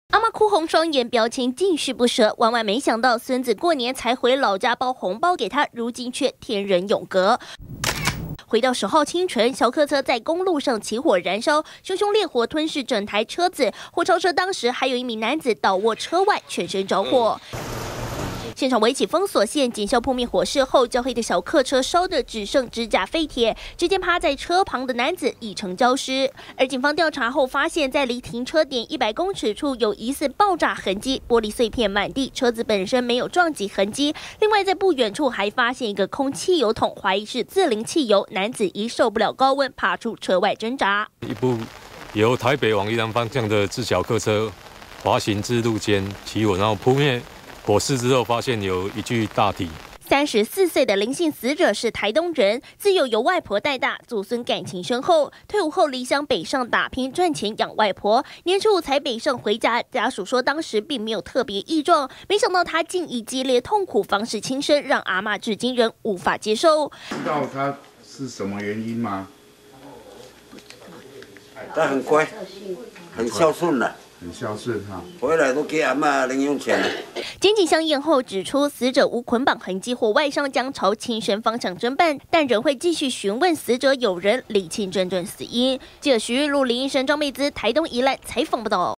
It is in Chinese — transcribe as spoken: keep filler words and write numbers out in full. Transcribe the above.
阿嬷哭红双眼，表情尽是不舍。万万没想到，孙子过年才回老家包红包给他，如今却天人永隔。 回到十号清晨，小客车在公路上起火燃烧，熊熊烈火吞噬整台车子。火烧车当时还有一名男子倒卧车外，全身着火。 现场围起封锁线，警消扑灭火势后，焦黑的小客车烧得只剩指甲废铁。只见趴在车旁的男子已成焦尸。而警方调查后发现，在离停车点一百公尺处有疑似爆炸痕迹，玻璃碎片满地，车子本身没有撞击痕迹。另外，在不远处还发现一个空汽油桶，怀疑是自淋汽油。男子一受不了高温，爬出车外挣扎。 一部由台北往宜兰方向的自小客车滑行至路肩起火，然后扑灭。 火势之后，发现有一具大体。 三十四岁的林姓死者是台东人，自幼由外婆带大，祖孙感情深厚。退伍后离乡北上打拼赚钱养外婆，年初才北上回家。家属说当时并没有特别异状，没想到他竟以激烈痛苦方式轻生，让阿嬷至今仍无法接受。 知道他是什么原因吗？ 他很乖，很孝顺的。 很孝顺哈， 回来都给阿嬷零用钱了。 检警相验后指出，死者无捆绑痕迹或外伤，将朝轻生方向侦办，但仍会继续询问死者友人，理清真正死因。记者徐玉露、林医生、张贝姿，台东宜兰采访报道。